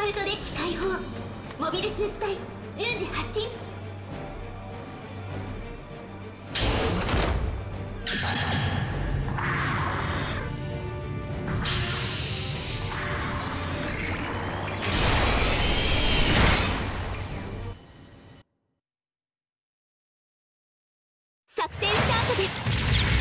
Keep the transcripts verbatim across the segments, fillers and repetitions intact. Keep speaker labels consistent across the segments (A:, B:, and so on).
A: ルトデッキ解放。モビルスーツ隊順次発進。作戦スタートです。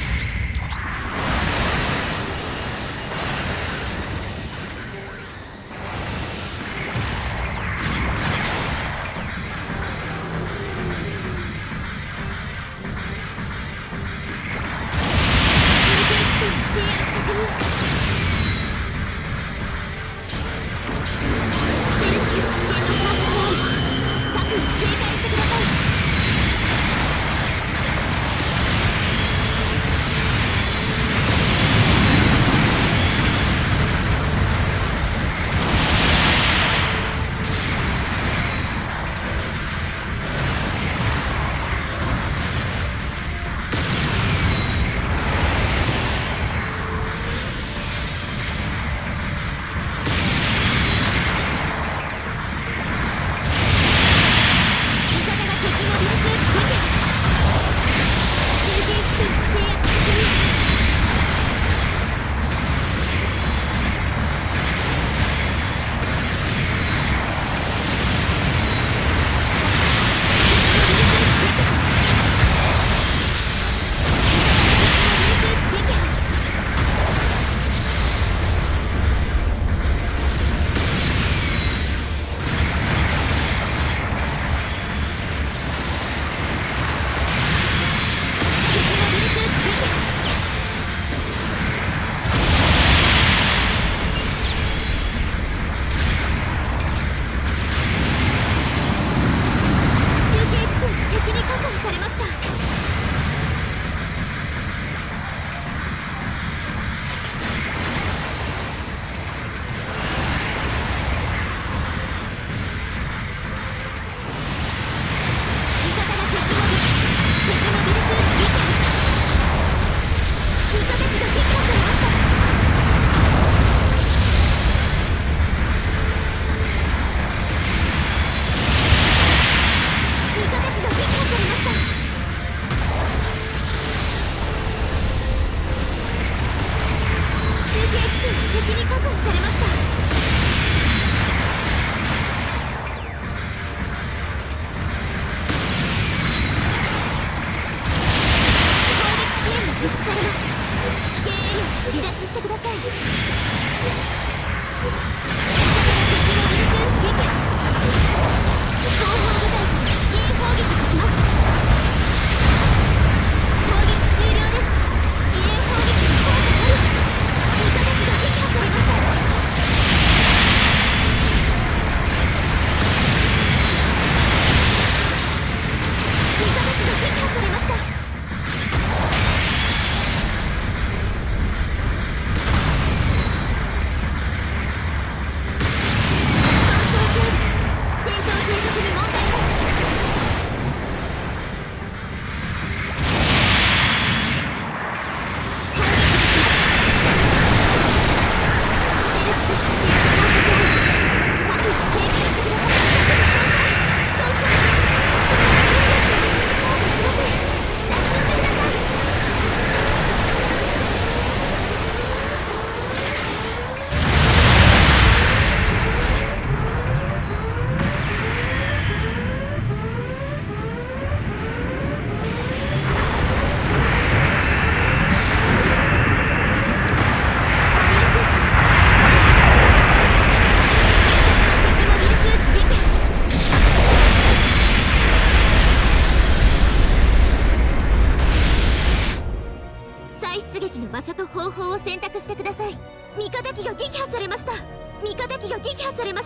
A: 場所と方法を選択してください。味方機が撃破されました。味方機が撃破されました。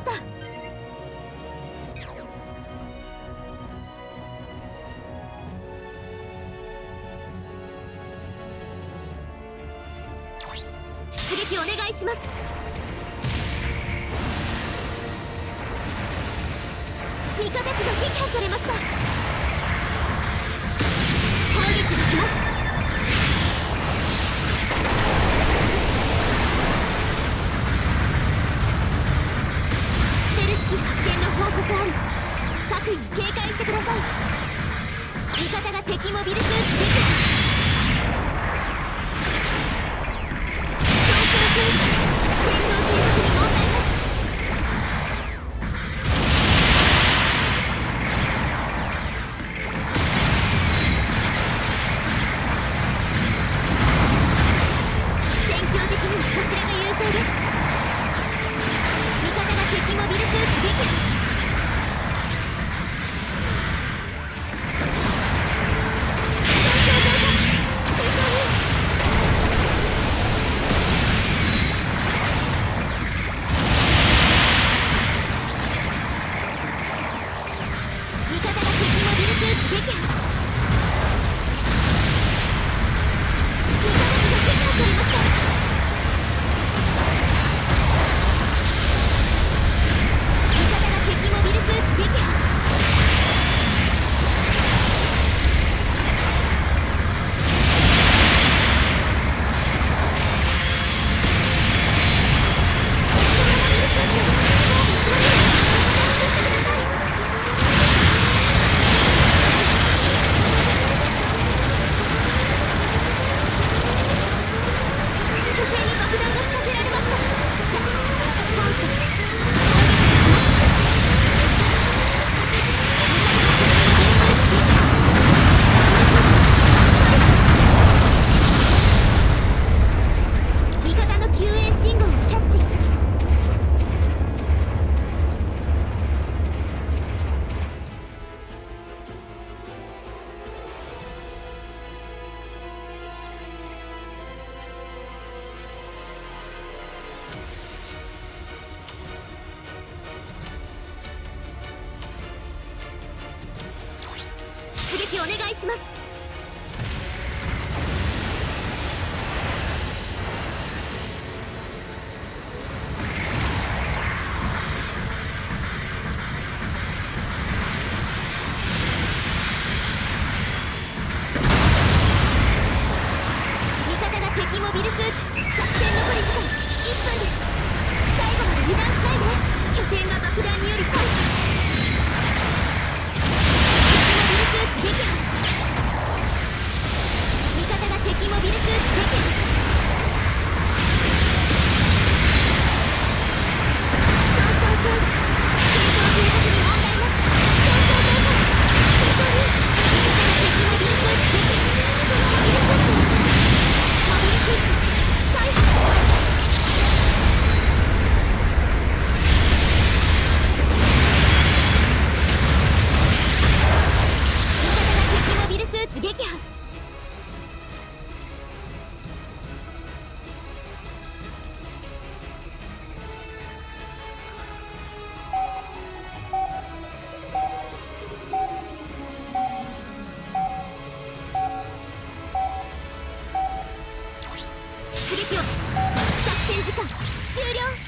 A: 出撃お願いします。味方機が撃破されました。攻撃できます。ステル意に警戒してください。味方が敵モビルスーツ撃破。損傷警備、戦闘継続に問題なし。戦況的にはこちらが優勢です。味方が敵モビルスーツ撃破。出撃お願いします。味方が敵モビルスーツ。作戦残り時間いっぷんです。最後まで油断しないで。拠点が爆弾により壊壊。撃破。味方が敵モビルスーツ撃破。損傷警備、戦闘継続に問題なし。損傷増加、慎重に。味方が敵モビルスーツ撃破。そのモビルスーツモビルスーツ逮捕。モビルスーツ撃破。出撃を。作戦時間終了。